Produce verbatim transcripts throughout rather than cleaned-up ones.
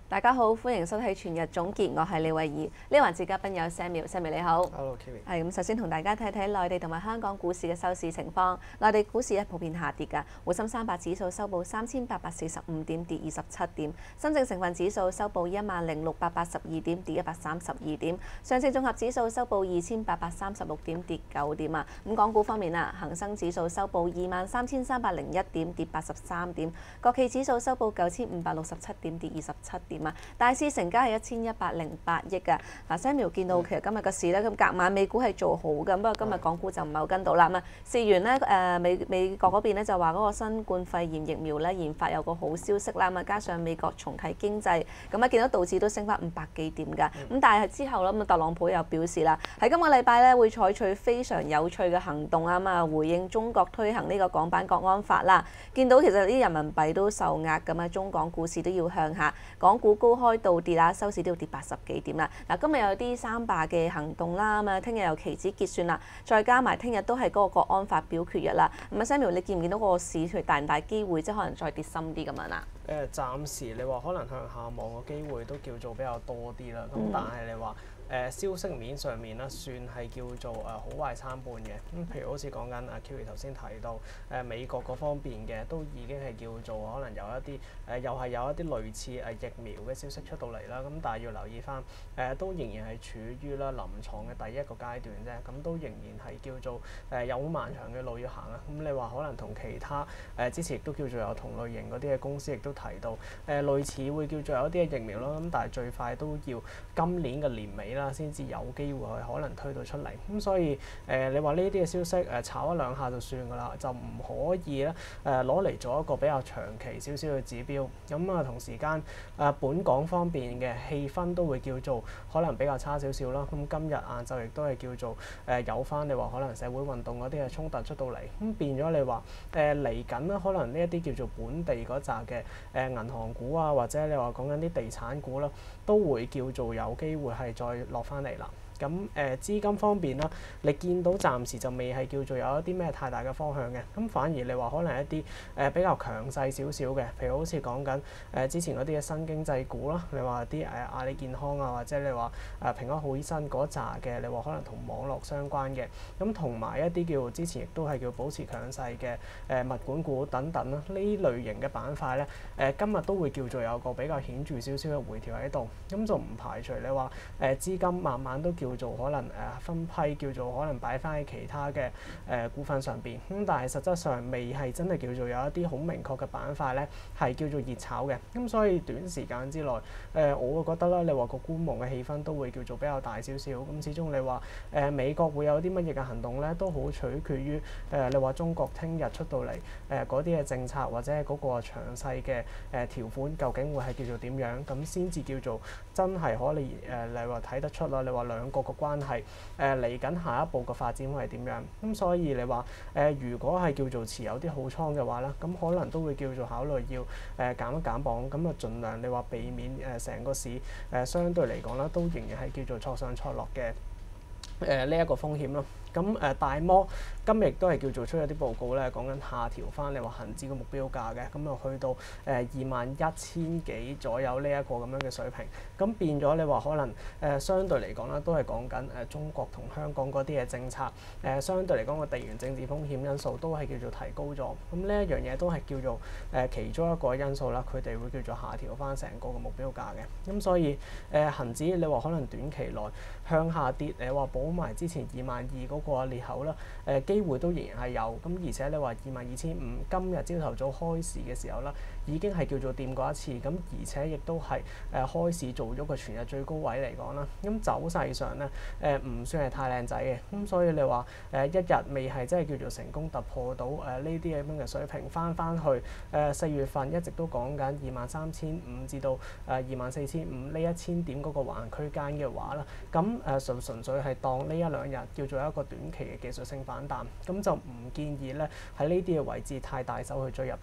大家好，歡迎收睇全日總結，我係李慧儀。呢環節嘉賓有 Samuel，Samuel 你好。 Hello Kevin。 係咁，首先同大家睇睇內地同埋香港股市嘅收市情況。內地股市咧普遍下跌㗎，滬深三百指數收報三千八百四十五點，跌二十七點；深證成分指數收報一萬零六百八十二點，跌一百三十二點；上證綜合指數收報二千八百三十六點，跌九點啊。咁港股方面啊，恒生指數收報二萬三千三百零一點，跌八十三點；國企指數收報九千五百六十七點，跌二十七點。大市成交係一千一百零八億㗎。嗱 Samuel 見到其實今日個市咧，咁隔晚美股係做好嘅，不過今日港股就唔係好跟到啦。咁啊，事緣咧誒美美國嗰邊咧就話嗰個新冠肺炎疫苗咧研發有個好消息啦。咁啊，加上美國重啟經濟，咁啊見到道指都升翻五百幾點㗎。咁但係之後咧，咁啊特朗普又表示啦，喺今個禮拜咧會採取非常有趣嘅行動啊嘛，回應中國推行呢個港版國安法啦。見到其實啲人民幣都受壓咁啊，中港股市都要向下，港股高開倒跌啦，收市都要跌八十幾點啦。嗱，今日有啲三罷嘅行動啦，咁啊，聽日又期指結算啦，再加埋聽日都係嗰個國安法表決日啦。咁啊，Samuel，你見唔見到個市佢大唔大機會，即係可能再跌深啲咁樣啊？ 誒，暫時你話可能向下望嘅機會都叫做比較多啲啦。咁、嗯、但係你話誒、呃、消息面上面咧，算係叫做誒好壞參半嘅。咁、嗯、譬如好似講緊阿 Kiri 頭先提到誒、呃、美國嗰方面嘅，都已經係叫做可能有一啲誒、呃、又係有一啲類似誒疫苗嘅消息出到嚟啦。咁但係要留意翻誒、呃、都仍然係處於啦臨床嘅第一個階段啫。咁都仍然係叫做誒、呃、有好漫長嘅路要行啊。咁你話可能同其他誒、呃、之前亦都叫做有同類型嗰啲嘅公司亦都提到誒、呃、類似會叫做有一啲嘅疫苗啦。咁但係最快都要今年嘅年尾啦，先至有機會去可能推到出嚟。咁所以誒、呃，你話呢啲嘅消息誒、呃、炒一兩下就算㗎啦，就唔可以咧誒攞嚟做一個比較長期少少嘅指標。咁啊，同時間誒、呃、本港方面嘅氣氛都會叫做可能比較差少少啦。咁今日晏晝亦都係叫做誒、呃、有翻你話可能社會運動嗰啲嘅衝突出到嚟，咁變咗你話誒嚟緊啦，可能呢一啲叫做本地嗰扎嘅誒銀行股啊，或者你話講緊啲地產股啦，都會叫做有機會係再落翻嚟啦。咁誒、呃、資金方面啦，你見到暫時就未係叫做有一啲咩太大嘅方向嘅，咁反而你話可能一啲誒、呃、比較強勢少少嘅，譬如好似講緊誒之前嗰啲嘅新經濟股啦，你話啲誒阿里健康啊，或者你話誒平安好醫生嗰扎嘅，你話可能同網絡相關嘅，咁同埋一啲叫之前亦都係叫保持強勢嘅誒物管股等等啦，呢類型嘅板塊咧誒、呃、今日都會叫做有個比較顯著少少嘅回調喺度，咁就唔排除你話誒、呃、資金慢慢都叫叫做可能誒分批叫做可能擺翻喺其他嘅誒股份上邊，咁但係實質上未係真係叫做有一啲好明確嘅板塊咧係叫做熱炒嘅，咁所以短時間之內誒、呃、我會覺得啦，你話個觀望嘅氣氛都會叫做比較大少少，咁始終你話誒、呃、美國會有啲乜嘢嘅行動咧，都好取決於誒、呃、你話中國聽日出到嚟誒嗰啲嘅政策或者係嗰個詳細嘅誒條款究竟會係叫做點樣，咁先至叫做真係可以誒你話睇得出啦，你話兩個個關係誒嚟緊下一步嘅發展會係點樣？咁所以你話誒、呃，如果係叫做持有啲好倉嘅話咧，咁可能都會叫做考慮要誒、呃、減一減磅，咁啊盡量你話避免誒成、呃、個市誒、呃、相對嚟講啦，都仍然係叫做挫上挫落嘅誒呢一個風險咯。咁誒、呃、大摩今日亦都係叫做出咗啲報告咧，講緊下調翻你話恒指嘅目標價嘅，咁就去到誒二萬一千幾左右呢一個咁樣嘅水平。咁變咗你話可能誒、呃、相對嚟講啦，都係講緊誒中國同香港嗰啲嘅政策誒、呃，相對嚟講個地緣政治風險因素都係叫做提高咗。咁呢一樣嘢都係叫做誒、呃、其中一個因素啦，佢哋會叫做下調翻成個嘅目標價嘅。咁所以誒恆、呃、指你話可能短期內向下跌，你話補埋之前二萬二嗰個裂口啦，誒、呃、機會都仍然係有，咁而且你話二萬二千五今日朝頭早開市嘅時候啦，已經係叫做掂過一次，咁而且亦都係誒開市做咗個全日最高位嚟講啦，咁走勢上咧誒唔算係太靚仔嘅，咁所以你話誒、呃、一日未係真係叫做成功突破到誒呢啲咁樣嘅水平，翻翻去誒四、呃、月份一直都講緊二萬三千五至到誒二萬四千五呢一千點嗰個橫行區間嘅話啦，咁誒純純粹係當呢一兩日叫做一個短期嘅技術性反彈，咁就唔建議咧喺呢啲嘅位置太大手去追入住嘅。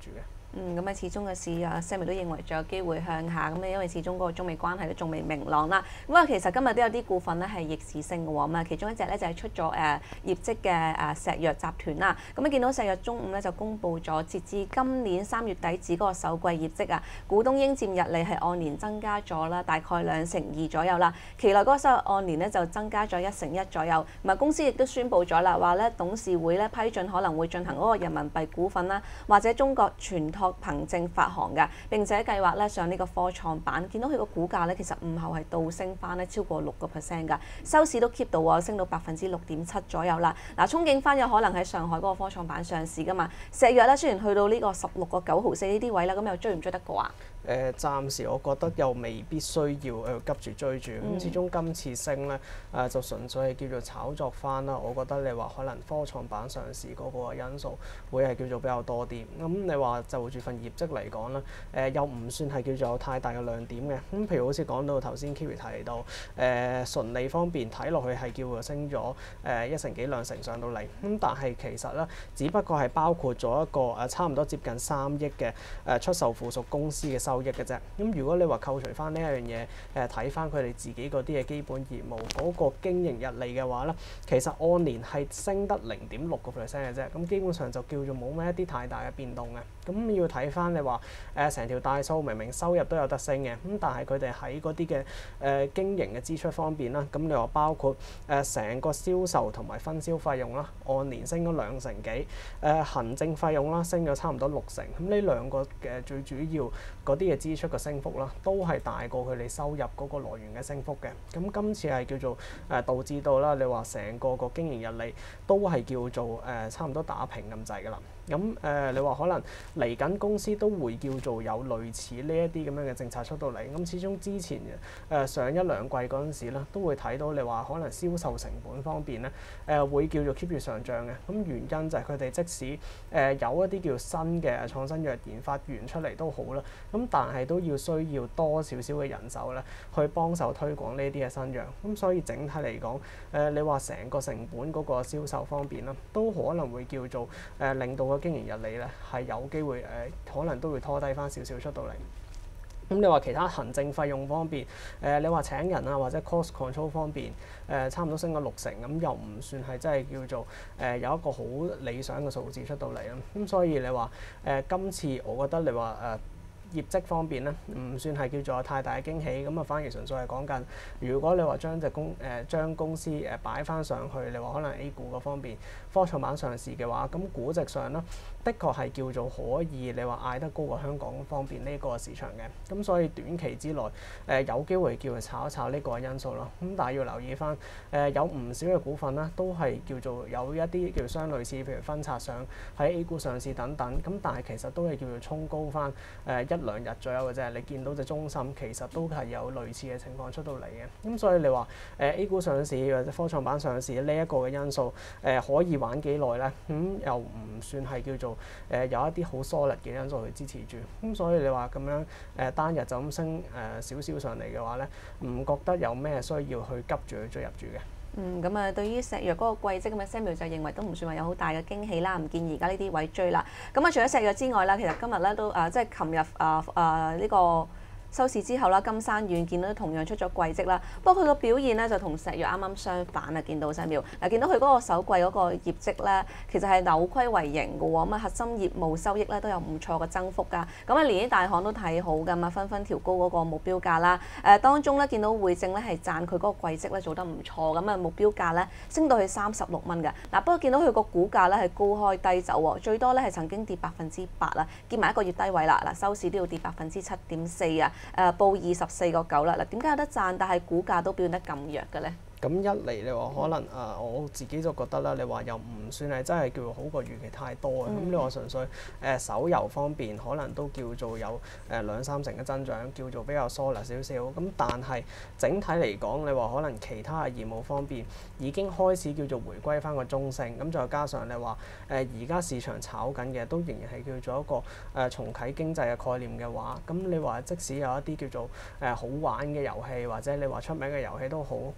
嗯，咁啊，始終嘅市啊，Samuel 都認為仲有機會向下，咁啊，因為始終嗰個中美關係都仲未明朗啦。咁啊，其實今日都有啲股份咧係逆市升嘅喎，咁啊，其中一隻咧就係出咗誒業績嘅誒石藥集團啦。咁啊，見到石藥中午咧就公布咗截至今年三月底止嗰個首季業績啊，股東應佔溢利係按年增加咗啦，大概兩成二左右啦。期內嗰個收入按年咧就增加咗一成一左右。咁啊，公司亦都宣布咗啦，話咧董事會咧批准可能會進行嗰個人民幣股份啦，或者中國全託憑證發行嘅，並且計劃咧上呢個科創板。見到佢個股價咧，其實午後係倒升翻咧超過六個 percent 㗎，收市都 keep 到喎，升到百分之六點七左右啦。嗱，憧憬翻有可能喺上海嗰個科創板上市㗎嘛。石藥咧雖然去到呢個十六個九毫四呢啲位啦，咁又追唔追得過啊？ 誒、呃，暫時我覺得又未必需要誒急住追住，咁、嗯、始終今次升咧誒、呃、就純粹係叫做炒作翻啦。我覺得你話可能科創板上市嗰個因素會係叫做比較多啲。咁你話就住份業績嚟講啦，誒、呃、又唔算係叫做有太大嘅亮點嘅。咁譬如好似講到頭先 Kiri 提到誒、呃、純利方面睇落去係叫做升咗誒、呃、一成幾兩成上到嚟，咁但係其實咧只不過係包括咗一個誒差唔多接近三億嘅誒出售附屬公司嘅收益嘅啫。咁如果你話扣除翻呢一樣嘢，誒睇翻佢哋自己嗰啲嘅基本業務嗰個經營溢利嘅話咧，其實按年係升得零點六個 percent 嘅啫。咁基本上就叫做冇咩一啲太大嘅變動嘅。咁要睇翻你話誒成條大數，明明收入都有得升嘅，咁但係佢哋喺嗰啲嘅誒經營嘅支出方面啦，咁你話包括誒成、呃、個銷售同埋分銷費用啦，按年升咗兩成幾，誒、呃、行政費用啦升咗差唔多六成。咁呢兩個嘅最主要嗰啲嘅支出嘅升幅啦，都係大過佢哋收入嗰個來源嘅升幅嘅。咁今次係叫做誒、呃、導致到啦，你話成個個經營溢利都係叫做誒、呃、差唔多打平咁滯㗎啦。咁誒、呃，你話可能嚟緊公司都會叫做有類似呢一啲咁樣嘅政策出到嚟。咁始終之前誒、呃、上一兩季嗰陣時咧，都會睇到你話可能銷售成本方面咧誒、呃、會叫做 keep 住上漲嘅。咁原因就係佢哋即使誒、呃、有一啲叫新嘅創新藥研發完出嚟都好啦，咁但係都要需要多少少嘅人手咧去幫手推廣呢啲嘅新藥。咁所以整體嚟講，誒、呃、你話成個成本嗰個銷售方面啦，都可能會叫做誒、呃、令到個經營溢利咧係有機會誒、呃，可能都會拖低翻少少出到嚟。咁你話其他行政費用方面，誒、呃、你話請人啊或者 cost control 方面，誒、呃、差唔多升咗六成，咁又唔算係真係叫做誒、呃、有一個好理想嘅數字出到嚟啦。咁所以你話誒、呃、今次我覺得你話誒、呃業績方面咧，唔算係叫做有太大嘅驚喜，咁啊反而純粹係講緊，如果你話將隻公誒、呃、將公司誒擺翻上去，你話可能 A 股嗰方面科創板上市嘅話，咁估值上咧，的確係叫做可以，你話嗌得高過香港方面呢個市場嘅，咁所以短期之內誒、呃、有機會叫佢炒一炒呢個因素咯。咁但係要留意翻誒、呃、有唔少嘅股份啦，都係叫做有一啲叫做相類似，譬如分拆上喺 A 股上市等等，咁但係其實都係叫做衝高翻誒、呃、一兩日左右嘅啫。你見到隻中芯其實都係有類似嘅情況出到嚟嘅，咁所以你話誒、呃、A 股上市或者科創板上市呢一個嘅因素誒、呃、可以玩幾耐咧？咁、嗯、又唔算係叫做誒、呃、有一啲好 solid 嘅因素去支持住，咁所以你話咁樣誒、呃、單日就咁升誒少少上嚟嘅話咧，唔覺得有咩需要去急住去追入住嘅。 嗯，咁啊，對於石藥嗰個季績咁嘅 Samuel 就認為都唔算話有好大嘅驚喜啦，唔建議而家呢啲位追啦。咁啊，除咗石藥之外啦，其實今日咧都誒，即係琴日誒誒呢個收市之後啦，金山軟件都同樣出咗季績啦。不過佢個表現咧就同石藥啱啱相反啊！見到 Samuel 嗱，見到佢嗰個首季嗰個業績咧，其實係扭虧為盈嘅喎。咁啊，核心業務收益咧都有唔錯嘅增幅㗎。咁啊，連啲大行都睇好㗎嘛，紛紛調高嗰個目標價啦。誒、呃，當中咧見到匯證咧係讚佢嗰個季績咧做得唔錯，咁啊目標價咧升到去三十六蚊㗎。嗱，不過見到佢個股價咧係高開低走喎，最多咧係曾經跌百分之八啦，見埋一個月低位啦。嗱，收市都要跌百分之七點四啊。誒、呃、報二十四個九啦，嗱，點解有得賺，但係股價都表現得咁弱嘅咧？ 咁一嚟你話可能啊、呃，我自己就覺得啦，你話又唔算係真係叫做好過預期太多嘅。咁、嗯、你話純粹誒、呃、手遊方面可能都叫做有誒、呃、兩三成嘅增長，叫做比較 solid 少少。咁但係整體嚟講，你話可能其他嘅業務方面已經開始叫做回歸翻個中性。咁再加上你話誒而家市場炒緊嘅都仍然係叫做一個誒、呃、重啟經濟嘅概念嘅話，咁你話即使有一啲叫做誒、呃、好玩嘅遊戲或者你話出名嘅遊戲都好，咁你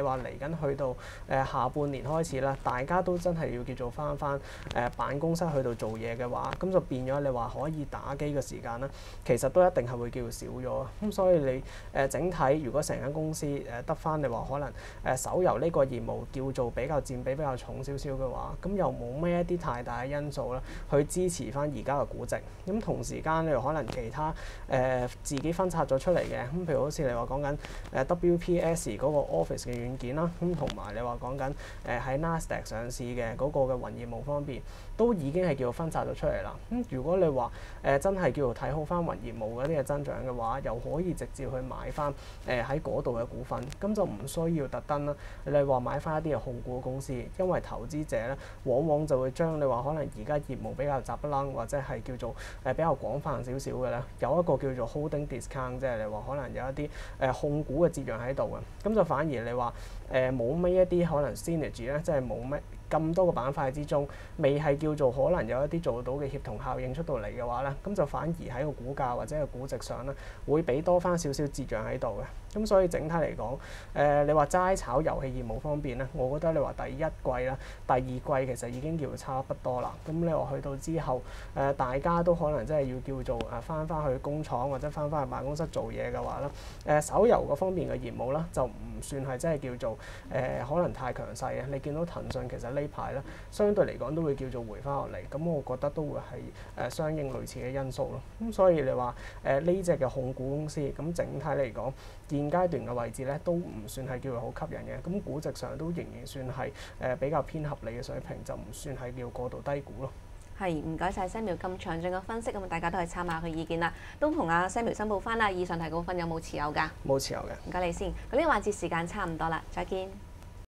話嚟緊去到誒、呃、下半年開始啦，大家都真係要叫做翻翻誒辦公室去到做嘢嘅話，咁就變咗你話可以打機嘅時間啦，其實都一定係會叫做少咗。咁所以你誒、呃、整體如果成間公司誒得翻你話可能誒、呃、手遊呢個業務叫做比較佔比比較重少少嘅話，咁又冇咩一啲太大嘅因素啦，去支持翻而家嘅估值。咁同時間你可能其他誒、呃、自己分拆咗出嚟嘅，咁譬如好似你話講緊誒 W P S 嗰個 Office 嘅軟件啦，咁同埋你話講緊誒喺 Nasdaq 上市嘅嗰個嘅雲業務方面，都已經係叫做分拆咗出嚟啦。咁如果你話誒、呃、真係叫做睇好翻雲業務嗰啲嘅增長嘅話，又可以直接去買翻誒喺嗰度嘅股份，咁就唔需要特登啦。你話買翻一啲嘅控股公司，因為投資者咧往往就會將你話可能而家業務比較雜不楞，或者係叫做誒比較廣泛少少嘅咧，有一個叫做 holding discount，即係你話可能有一啲誒控股嘅折讓喺度嘅，咁就反而你話誒冇咩一啲可能 synergy 咧，即係冇咩咁多個板塊之中，未係叫做可能有一啲做到嘅協同效應出到嚟嘅話咧，咁就反而喺個股價或者個估值上咧，會俾多翻少少折讓喺度嘅。咁所以整體嚟講，誒、呃、你話齋炒遊戲業務方面咧，我覺得你話第一季啦、第二季其實已經叫做差不多啦。咁你話去到之後，誒、呃、大家都可能真係要叫做誒翻翻去工廠或者翻翻去辦公室做嘢嘅話咧，誒、呃、手遊嗰方面嘅業務啦，就唔算係真係叫做誒、呃、可能太強勢嘅。你見到騰訊其實呢排咧，相對嚟講都會叫做回翻落嚟，咁我覺得都會係誒相應類似嘅因素咯。咁所以你話誒呢隻嘅控股公司，咁整體嚟講，現階段嘅位置咧都唔算係叫做好吸引嘅，咁估值上都仍然算係誒比較偏合理嘅水平，就唔算係叫過度低估咯。 係，唔該晒 Samuel 咁詳盡嘅分析，咁大家都係參考佢意見啦。都同阿 Samuel 申報翻啦，以上提股份有冇持有㗎？ 冇持有嘅。 唔該你先。咁呢個環節時間差唔多啦，再見。